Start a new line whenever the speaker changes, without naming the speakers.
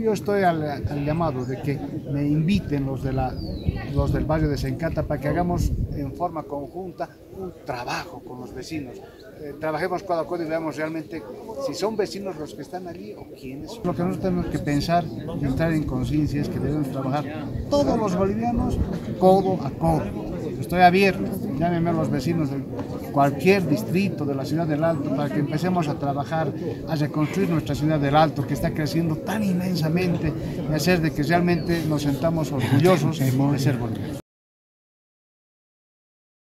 Yo estoy al llamado de que me inviten los del barrio de Sencata para que hagamos en forma conjunta un trabajo con los vecinos. Trabajemos codo a codo y veamos realmente si son vecinos los que están allí o quiénes. Lo que nosotros tenemos que pensar y entrar en conciencia es que debemos trabajar todos los bolivianos codo a codo. Estoy abierto, llámenme a los vecinos de cualquier distrito de la ciudad del Alto para que empecemos a trabajar, a reconstruir nuestra ciudad del Alto que está creciendo tan inmensamente y hacer de que realmente nos sentamos orgullosos de ser bolivianos.